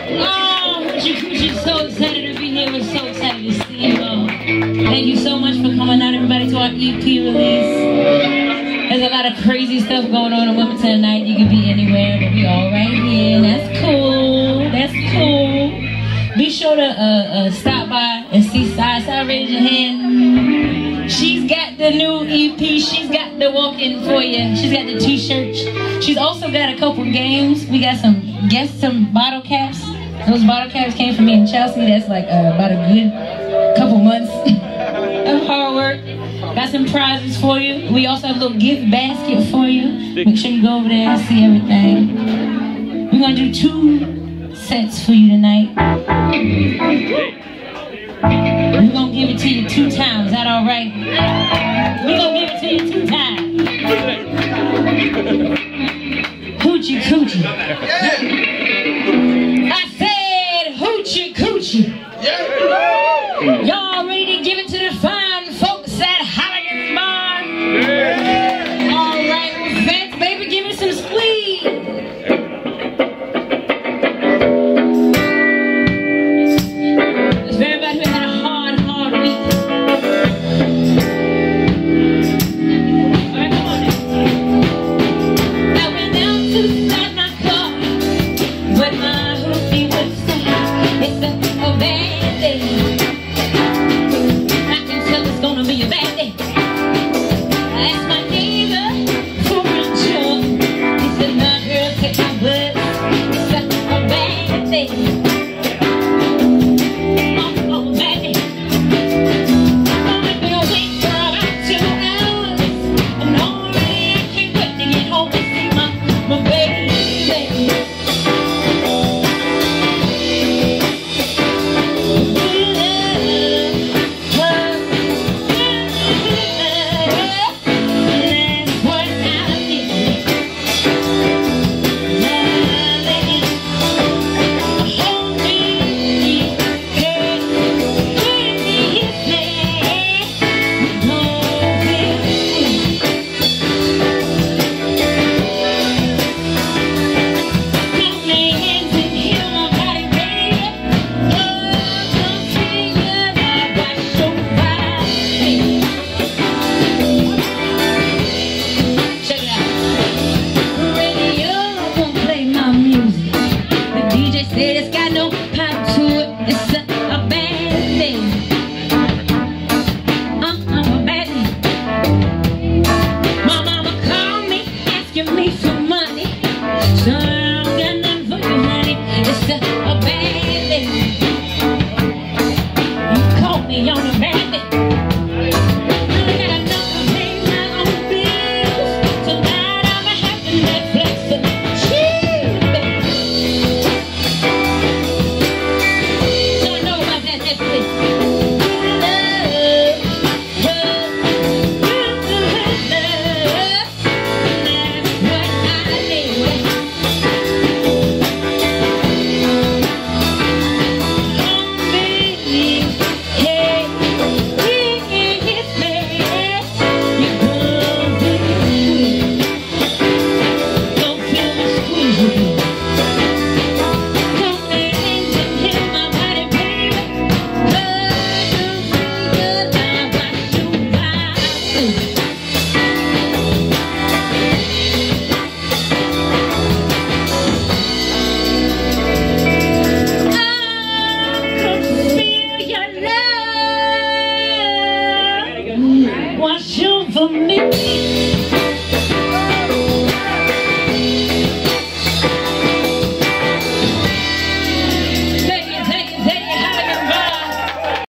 Oh, Hoochi Coochi, so excited to be here. We're so excited to see you all. Thank you so much for coming out, everybody, to our EP release. There's a lot of crazy stuff going on in Wilmington tonight. You can be anywhere, but we all right here. That's cool. That's cool. Be sure to stop by and see Side. Raise your hand. She's got the new EP. She's got the walk-in for you. She's got the t-shirts. She's also got a couple games. We got some bottle caps. Those bottle caps came from me in Chelsea. That's like about a good couple months of hard work. Got some prizes for you. We also have a little gift basket for you. Make sure you go over there and see everything. We're gonna do 2 sets for you tonight. We're gonna give it to you 2 times. Is that all right? We're gonna give it to you 2 times. Hoochi Coochi. I said Hoochi Coochi. Y'all ready to give it to the fine folks at Halligan Bar? All right, well, fans, baby, give me some squeeze. It's for everybody who had a hard week. All right, come on now. I went out to start my car, but my hoopy would say it's a bad day. I can tell it's gonna be a bad day. I asked my neighbor for a job. He said, "My girl, take my bus. It's a bad day." It's got no power to it. It's a bad thing. A bad thing. My mama called me asking me for money, so I don't got nothing for you, honey. It's a bad thing. You caught me on a bad thing. I got enough to pay my own bills. Tonight I'ma have to Netflix and chill, baby. Wash over me.